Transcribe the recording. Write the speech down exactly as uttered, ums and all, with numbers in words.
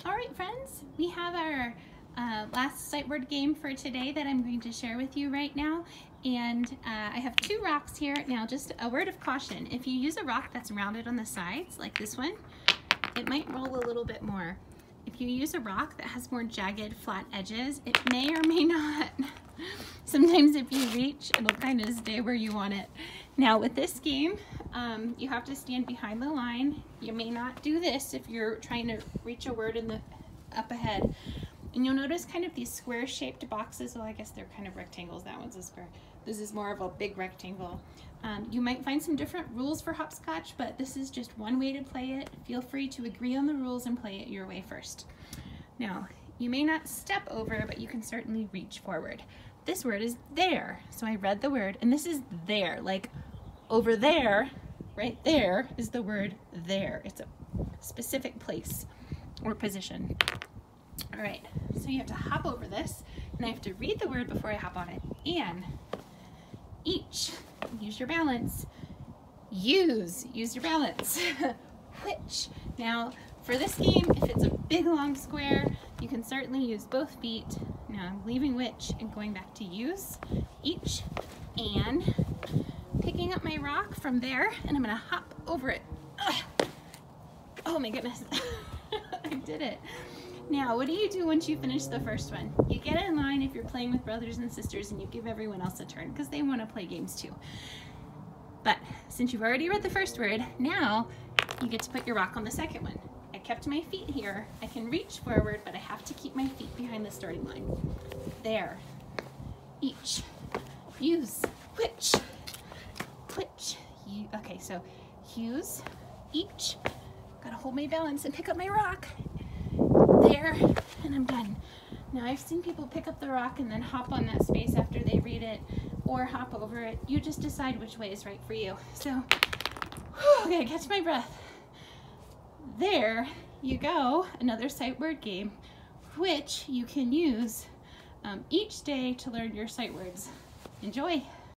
All right, friends, we have our uh, last sight word game for today that I'm going to share with you right now. And uh, I have two rocks here. Now, just a word of caution. If you use a rock that's rounded on the sides, like this one, it might roll a little bit more. If you use a rock that has more jagged, flat edges, it may or may not. Sometimes if you reach, it'll kind of stay where you want it. Now with this game, um, you have to stand behind the line. You may not do this if you're trying to reach a word in the up ahead. And you'll notice kind of these square shaped boxes. Well, I guess they're kind of rectangles. That one's a square. This is more of a big rectangle. Um, you might find some different rules for hopscotch, but this is just one way to play it. Feel free to agree on the rules and play it your way first. Now, you may not step over, but you can certainly reach forward. This word is there. So I read the word, and this is there, like over there, right there is the word there. It's a specific place or position. All right, so you have to hop over this, and I have to read the word before I hop on it. And, each, use your balance. Use, use your balance. Which, now for this game, if it's a big long square, you can certainly use both feet. Now I'm leaving which and going back to use, each, and picking up my rock from there, and I'm gonna hop over it. Ugh. Oh my goodness, I did it. Now, what do you do once you finish the first one? You get in line if you're playing with brothers and sisters, and you give everyone else a turn because they want to play games too. But since you've already read the first word, now you get to put your rock on the second one. I kept my feet here. I can reach forward, but I have to keep my feet behind the starting line. There. Each. Use. Which. Which. You. Okay, so use. Each. Gotta hold my balance and pick up my rock. There, and I'm done. Now I've seen people pick up the rock and then hop on that space after they read it, or hop over it. You just decide which way is right for you. So, whew, okay, catch my breath. There you go, another sight word game, which you can use um, each day to learn your sight words. Enjoy.